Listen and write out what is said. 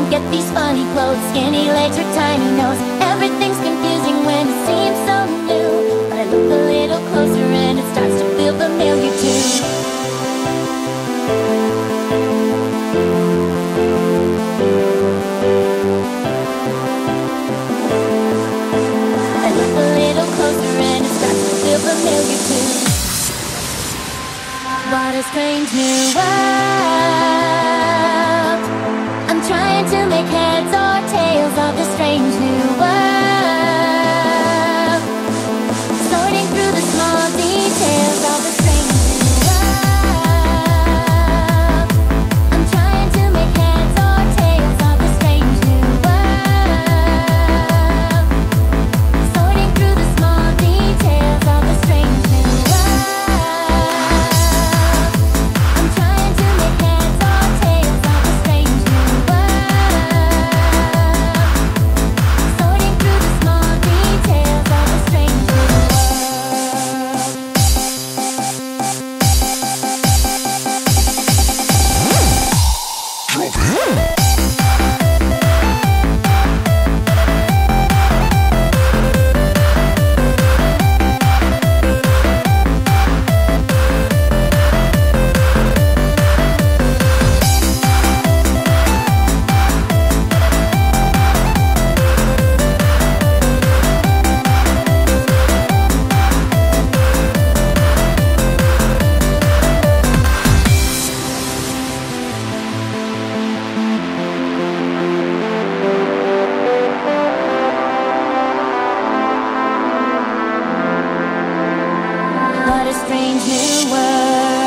Get these funny clothes, skinny legs or tiny nose. Everything's confusing when it seems so new. But I look a little closer and it starts to feel familiar too. I look a little closer and it starts to feel familiar too. What a strange new world. I'm trying to make heads or tails of this strange new world. Sorting through the small details of the strange new world. I'm trying to make heads or tails of the strange new world. Sorting through the small details of the strange new world. I'm trying to make heads or tails of the strange new world. Sorting through the small details of the strange new world. What a strange new world.